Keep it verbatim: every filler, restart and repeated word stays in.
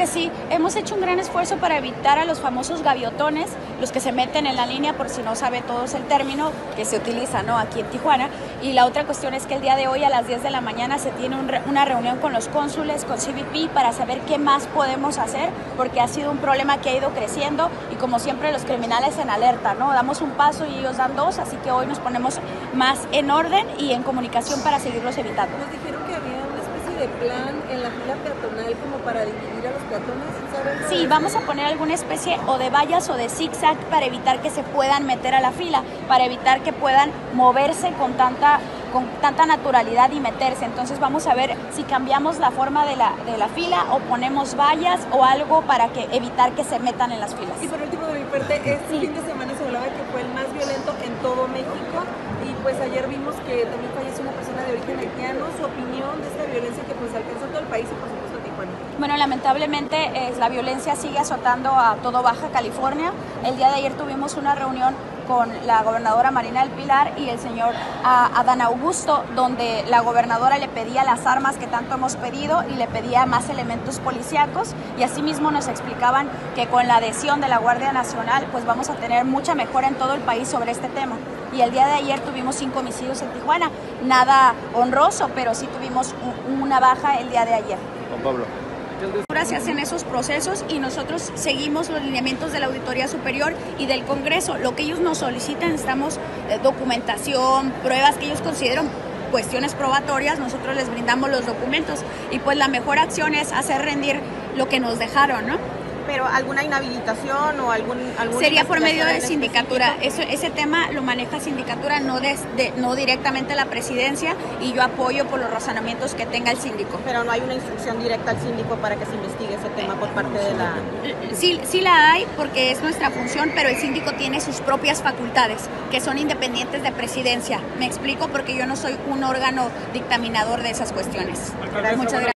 que sí, hemos hecho un gran esfuerzo para evitar a los famosos gaviotones, los que se meten en la línea, por si no sabe todos el término que se utiliza, ¿no?, aquí en Tijuana. Y la otra cuestión es que el día de hoy a las diez de la mañana se tiene un re, una reunión con los cónsules, con C B P, para saber qué más podemos hacer, porque ha sido un problema que ha ido creciendo y como siempre los criminales en alerta, ¿no? Damos un paso y ellos dan dos, así que hoy nos ponemos más en orden y en comunicación para seguirlos evitando. Nos dijeron que había una especie de plan en la fila peatonal como para dividir a los peatones, ¿sabes? Sí, vamos a poner alguna especie o de vallas o de zigzag para evitar que se puedan meter a la fila, para evitar que puedan moverse con tanta con tanta naturalidad y meterse. Entonces vamos a ver si cambiamos la forma de la, de la fila o ponemos vallas o algo para que evitar que se metan en las filas. Y por último de mi parte, este sí. fin de semana se hablaba que fue el más violento en todo México y pues ayer vimos que también falleció una persona de origen haitiano. Su opinión de esta violencia que pues alcanzó todo el país y por supuesto Tijuana. Bueno, lamentablemente eh, la violencia sigue azotando a todo Baja California. El día de ayer tuvimos una reunión con la gobernadora Marina del Pilar y el señor uh, Adán Augusto, donde la gobernadora le pedía las armas que tanto hemos pedido y le pedía más elementos policíacos, y asimismo nos explicaban que con la adhesión de la Guardia Nacional pues vamos a tener mucha mejora en todo el país sobre este tema. Y el día de ayer tuvimos cinco homicidios en Tijuana, nada honroso, pero sí tuvimos un, una baja el día de ayer. Juan Pablo. Se hacen esos procesos y nosotros seguimos los lineamientos de la Auditoría Superior y del Congreso. Lo que ellos nos solicitan, necesitamos eh, documentación, pruebas que ellos consideran cuestiones probatorias, nosotros les brindamos los documentos y pues la mejor acción es hacer rendir lo que nos dejaron, ¿no? Pero alguna inhabilitación o algún... Sería por medio de sindicatura. Eso, ese tema lo maneja sindicatura, no, de, de, no directamente la presidencia, y yo apoyo por los razonamientos que tenga el síndico. Pero no hay una instrucción directa al síndico para que se investigue ese tema por parte de la... Sí, sí la hay porque es nuestra función, pero el síndico tiene sus propias facultades que son independientes de presidencia. Me explico, porque yo no soy un órgano dictaminador de esas cuestiones. Muchas gracias.